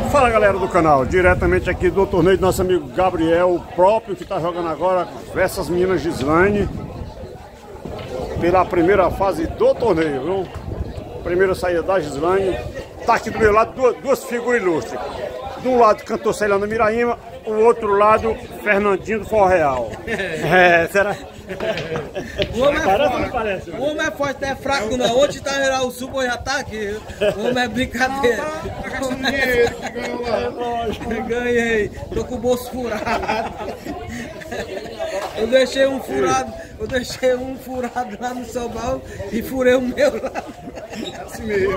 Fala galera do canal, diretamente aqui do torneio do nosso amigo Gabriel, o próprio que está jogando agora versus meninas Gislaine pela primeira fase do torneio, viu? Primeira saída da Gislaine. Tá aqui do meu lado duas figuras ilustres. De um lado cantor Celano Miraíma, o outro lado Fernandinho do Forró Real. Será? O homem é parece forte. ou não parece? O homem é forte, não é fraco não. Ontem tá geral o Super já tá aqui. O homem é brincadeira. Tá gastando dinheiro que ganhou lá. Ganhei. Tô com o bolso furado. Eu deixei um furado lá no Sobral e furei o meu lá. Assim mesmo.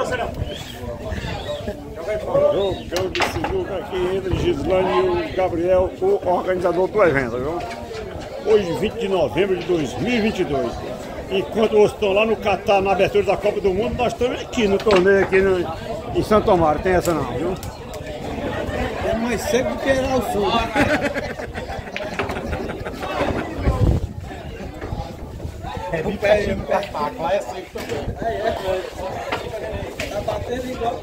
Jogão de sinuca aqui entre Gislaine e o Gabriel, o organizador do evento, viu? Hoje, 20 de novembro de 2022. Enquanto vocês estão lá no Catar, na abertura da Copa do Mundo, nós estamos aqui no torneio, aqui em Santo Amaro. Tem essa não, viu? É mais seco do que lá o sul. O pé no perpaco, lá é seco também. Tá batendo igual.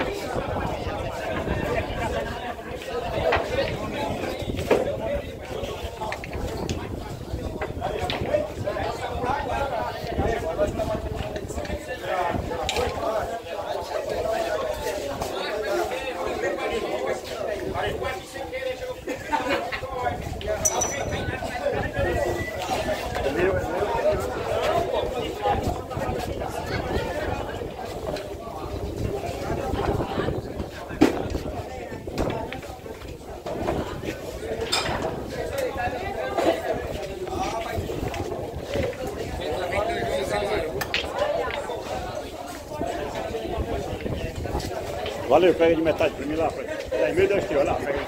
Valeu, pega de metade pra mim lá. Tá em meio das tias, olha lá, pega.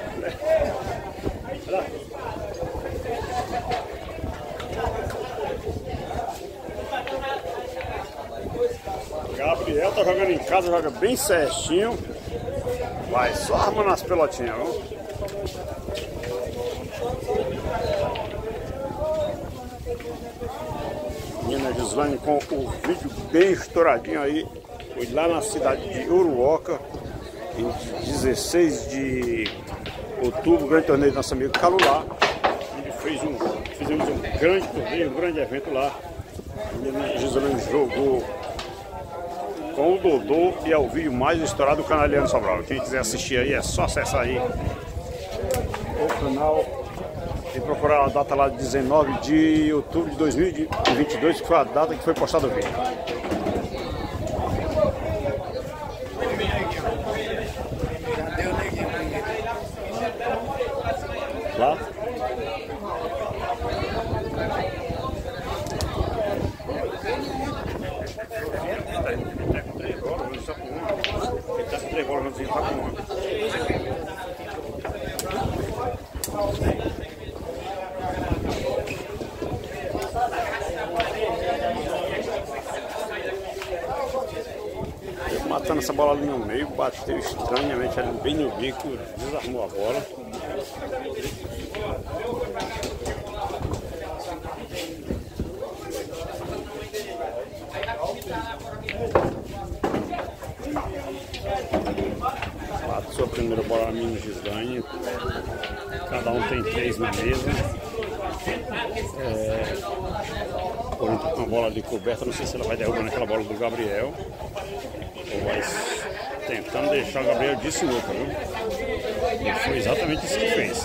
Olha lá. Gabriel tá jogando em casa, joga bem certinho. Vai só armando as pelotinhas, viu? Menina Gislaine com o vídeo bem estouradinho aí. Foi lá na cidade de Uruoca, em 16 de outubro, grande torneio do nosso amigo Calulá. Ele fizemos um grande torneio, um grande evento lá. A menina Gislaine jogou com o Dodô e é o vídeo mais estourado do canal Leandro Sobral. Quem quiser assistir aí é só acessar aí o canal e procurar a data lá de 19 de outubro de 2022, que foi a data que foi postado o vídeo. Lá. Tá com 3 bolas, só com uma. Ele tá com 3 bolas, só com uma. Matando essa bola ali no meio, bateu estranhamente ali bem no bico, desarmou a bola. Bateu a primeira bola a menina Gislaine. Cada um tem 3 na mesa. Por uma bola ali coberta, não sei se ela vai derrubando aquela bola do Gabriel ou vai tentando deixar o Gabriel de sinuca, viu? E foi exatamente isso que fez.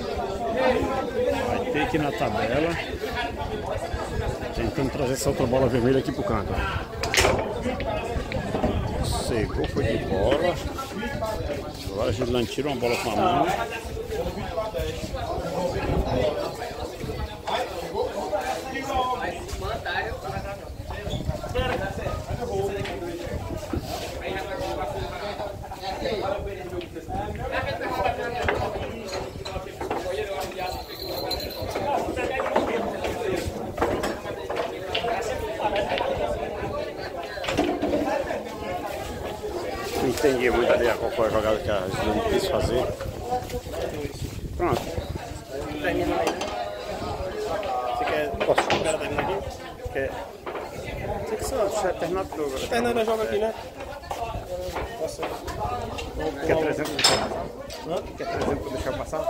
Vai ter que ir na tabela, tentando trazer essa outra bola vermelha aqui pro canto. Secou, foi de bola. Agora a Gislaine tira uma bola com a mão. Não entendi muito ali qual foi a jogada que a Gislaine quis fazer. Pronto. Termina aí, né? Você quer... Posso? O cara termina aqui? Quer? Tem que só terminar tudo. Termina o jogo aqui, né? Posso... Quer 300 deixar passar? Quer 300 pra deixar passar?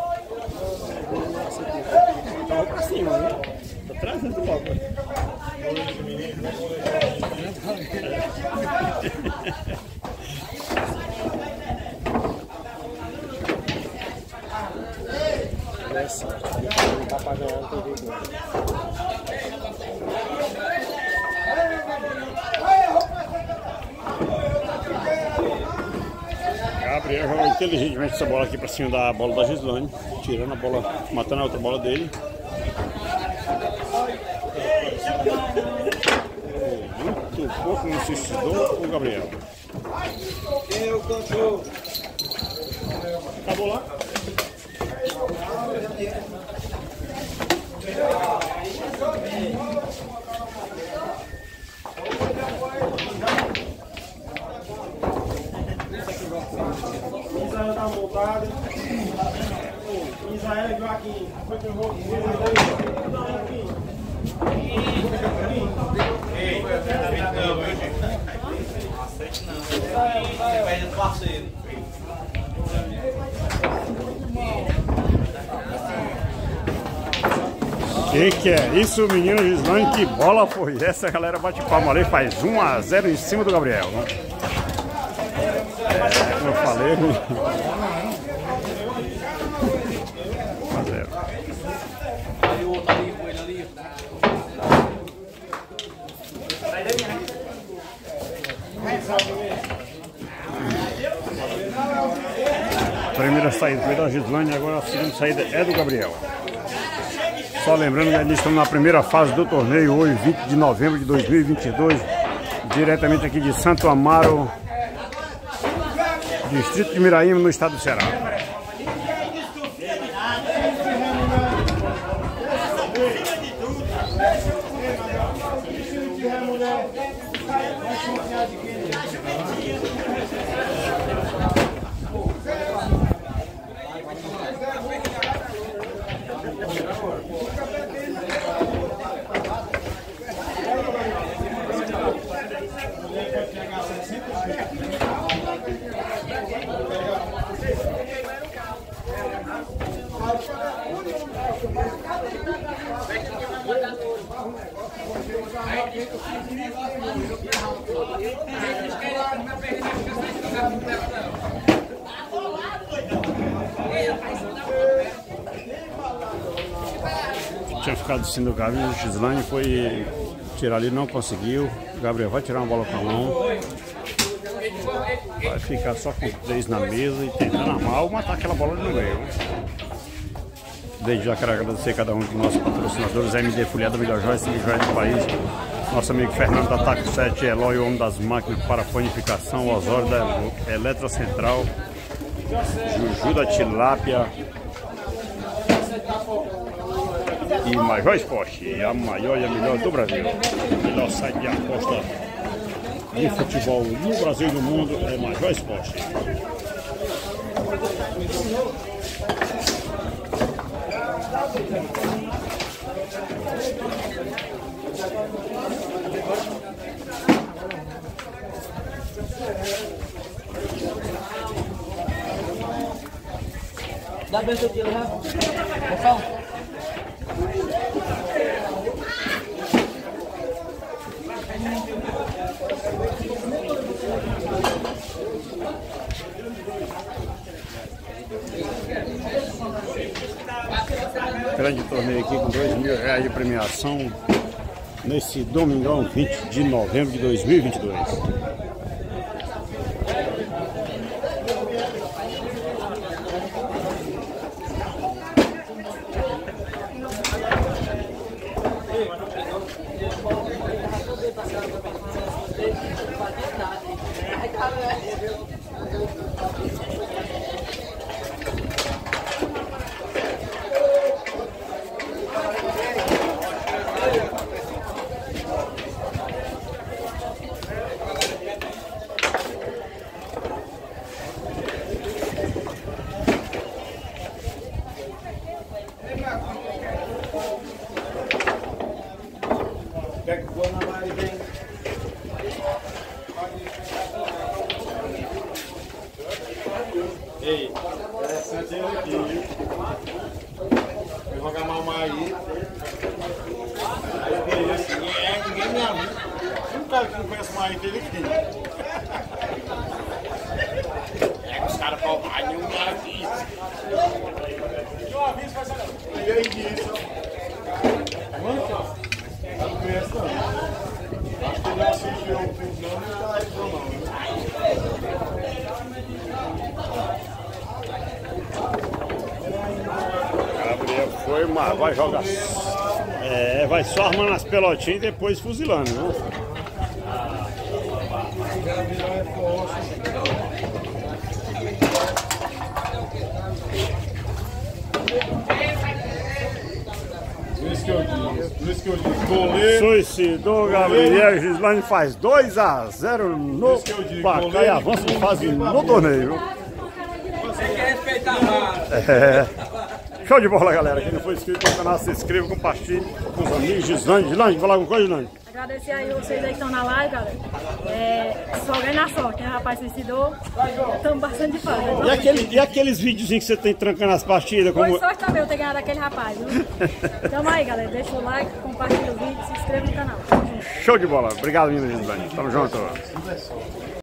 Então vou pra cima, viu? Tô trazendo o copo. É assim, não tá pagando a TV. Gabriel jogou inteligentemente essa bola aqui pra cima da bola da Gislane, tirando a bola, matando a outra bola dele. Muito pouco não se suicidou o Gabriel. Quem é o cantor? Acabou lá? Israel tá montado. Israel e Joaquim. Foi pro jogo. Ei, aceite não. Pede do parceiro. Que é isso, menino Gislane? Que bola foi essa? A galera bate palma ali, faz 1 a 0 em cima do Gabriel, né? Como eu falei, 1 a 0. Ali o outro ali, com ele ali. Primeira saída foi da Gislane, agora a segunda saída é do Gabriel. Só lembrando que eles estão na primeira fase do torneio, hoje, 20 de novembro de 2022, diretamente aqui de Santo Amaro, distrito de Miraíma, no estado do Ceará. Tinha ficado sim do Gabriel, o Gislane foi tirar ali, não conseguiu. O Gabriel vai tirar uma bola com a mão. Vai ficar só com 3 na mesa e tentando armar ou matar aquela bola no meio. Desde já quero agradecer cada um dos nossos patrocinadores, MD Folhada, melhor joia, joia do país. Nosso amigo Fernando da Taco 7, Eloy, o homem das máquinas para panificação, Osório da Eletrocentral, Juju da Tilápia e Major Esporte, a maior e a melhor do Brasil. O melhor site de aposta de futebol no Brasil e no mundo é Major Esporte. Dá bem seu tiro, né? Pessoal? Grande torneio aqui com R$2.000 de premiação nesse domingão 20 de novembro de 2022. Ei, interessante ele aqui, viu? Vou jogar mamar aí. Aí beleza, ninguém me ama. Um cara que não conhece mais dele aqui. Os caras falam, ai, nenhum cara disso. E uma vez faz essa. E aí disso. Manca? Não conhece não. Acho que ele não assistiu o filme não, não tá aí não. Gabriel foi, mas vai jogar. Vai só armando as pelotinhas e depois fuzilando, viu? Gabriel é forte. Por isso que eu digo, goleiro. Suicidou Gabriel, Gislane faz 2 a 0 no placar e avança de fase no torneio. Você quer respeitar a Show de bola, galera. Quem não for inscrito no canal, se inscreva, compartilhe com os amigos. Gislane, falar alguma coisa, Gislane? Agradecer aí vocês aí que estão na live, galera. Só ganha na sorte, né? O rapaz suicidou. Estamos bastante de fase. E aqueles videozinhos que você tem trancando as partidas? Foi sorte também eu ter ganhado aquele rapaz, viu? Tamo aí, galera. Deixa o like, compartilha o vídeo, se inscreva no canal. Show de bola. Obrigado, menino Gislane. Tamo junto.